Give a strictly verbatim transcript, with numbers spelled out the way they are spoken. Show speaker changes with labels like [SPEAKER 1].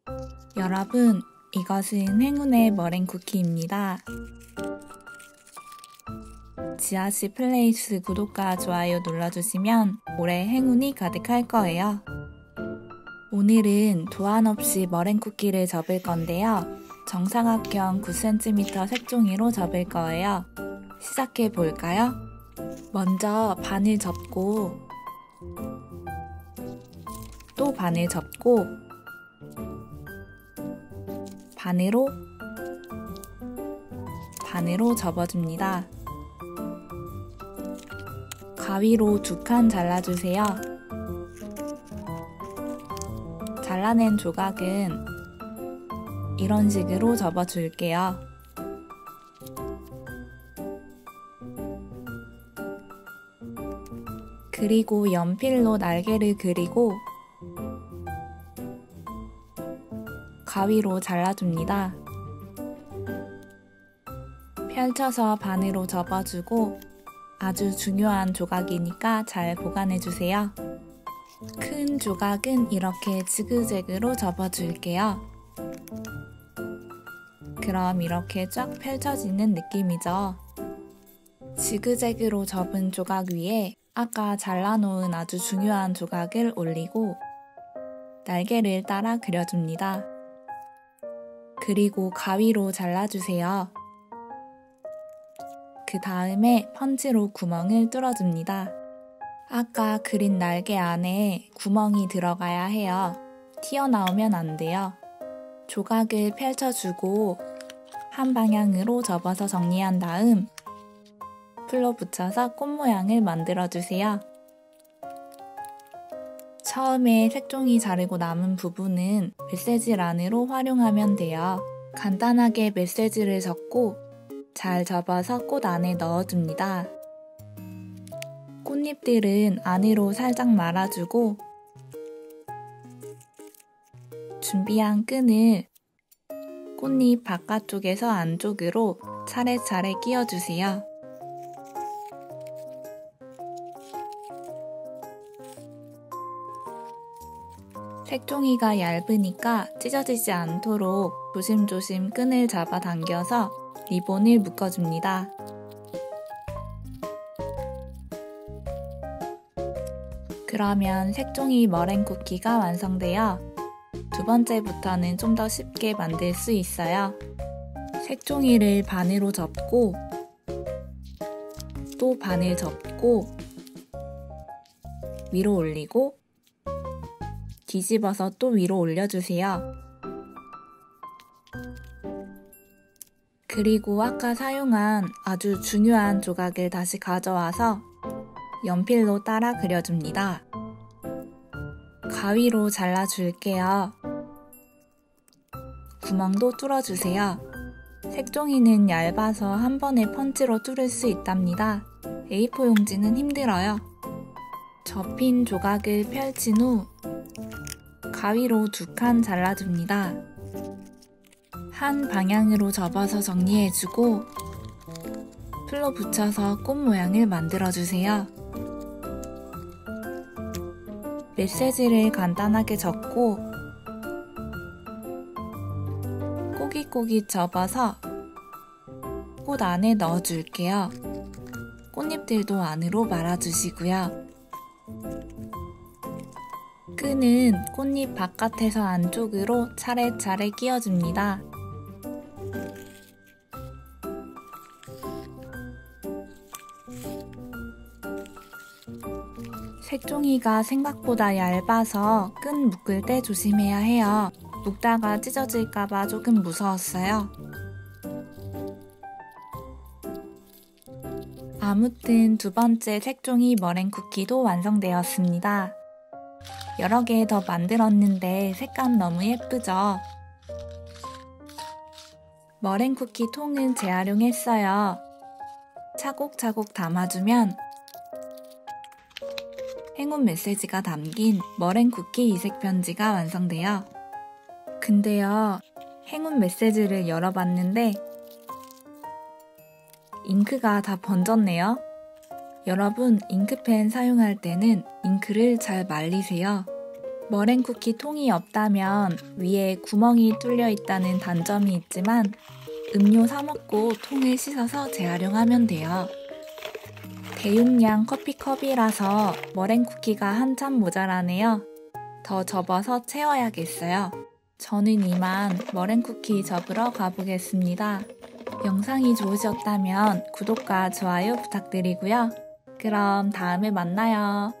[SPEAKER 1] 여러분, 이것은 행운의 머랭 쿠키입니다. 지아씨 플레이스 구독과 좋아요 눌러주시면 올해 행운이 가득할 거예요. 오늘은 도안 없이 머랭 쿠키를 접을 건데요. 정사각형 구 센티미터 색종이로 접을 거예요. 시작해 볼까요? 먼저 반을 접고 또 반을 접고 반으로 반으로 접어줍니다. 가위로 두 칸 잘라주세요. 잘라낸 조각은 이런 식으로 접어줄게요. 그리고 연필로 날개를 그리고 가위로 잘라줍니다. 펼쳐서 반으로 접어주고 아주 중요한 조각이니까 잘 보관해주세요. 큰 조각은 이렇게 지그재그로 접어줄게요. 그럼 이렇게 쫙 펼쳐지는 느낌이죠. 지그재그로 접은 조각 위에 아까 잘라놓은 아주 중요한 조각을 올리고 날개를 따라 그려줍니다. 그리고 가위로 잘라주세요. 그 다음에 펀치로 구멍을 뚫어줍니다. 아까 그린 날개 안에 구멍이 들어가야 해요. 튀어나오면 안 돼요. 조각을 펼쳐주고 한 방향으로 접어서 정리한 다음 풀로 붙여서 꽃 모양을 만들어주세요. 처음에 색종이 자르고 남은 부분은 메시지란으로 활용하면 돼요. 간단하게 메시지를 적고 잘 접어서 꽃 안에 넣어줍니다. 꽃잎들은 안으로 살짝 말아주고 준비한 끈을 꽃잎 바깥쪽에서 안쪽으로 차례차례 끼워주세요. 색종이가 얇으니까 찢어지지 않도록 조심조심 끈을 잡아 당겨서 리본을 묶어줍니다. 그러면 색종이 머랭 쿠키가 완성되어 두 번째부터는 좀 더 쉽게 만들 수 있어요. 색종이를 반으로 접고 또 반을 접고 위로 올리고 뒤집어서 또 위로 올려주세요. 그리고 아까 사용한 아주 중요한 조각을 다시 가져와서 연필로 따라 그려줍니다. 가위로 잘라줄게요. 구멍도 뚫어주세요. 색종이는 얇아서 한 번에 펀치로 뚫을 수 있답니다. 에이 사 용지는 힘들어요. 접힌 조각을 펼친 후 가위로 두 칸 잘라줍니다. 한 방향으로 접어서 정리해주고 풀로 붙여서 꽃 모양을 만들어주세요. 메시지를 간단하게 적고 꼬깃꼬깃 접어서 꽃 안에 넣어줄게요. 꽃잎들도 안으로 말아주시고요. 끈은 꽃잎 바깥에서 안쪽으로 차례차례 끼워줍니다. 색종이가 생각보다 얇아서 끈 묶을 때 조심해야 해요. 묶다가 찢어질까봐 조금 무서웠어요. 아무튼 두 번째 색종이 머랭 쿠키도 완성되었습니다. 여러 개 더 만들었는데 색감 너무 예쁘죠? 머랭 쿠키 통은 재활용했어요. 차곡차곡 담아주면 행운 메시지가 담긴 머랭 쿠키 이색 편지가 완성돼요. 근데요, 행운 메시지를 열어봤는데 잉크가 다 번졌네요. 여러분, 잉크펜 사용할 때는 잉크를 잘 말리세요. 머랭 쿠키 통이 없다면 위에 구멍이 뚫려 있다는 단점이 있지만 음료 사 먹고 통을 씻어서 재활용하면 돼요. 대용량 커피컵이라서 머랭 쿠키가 한참 모자라네요. 더 접어서 채워야겠어요. 저는 이만 머랭 쿠키 접으러 가보겠습니다. 영상이 좋으셨다면 구독과 좋아요 부탁드리고요. 그럼 다음에 만나요.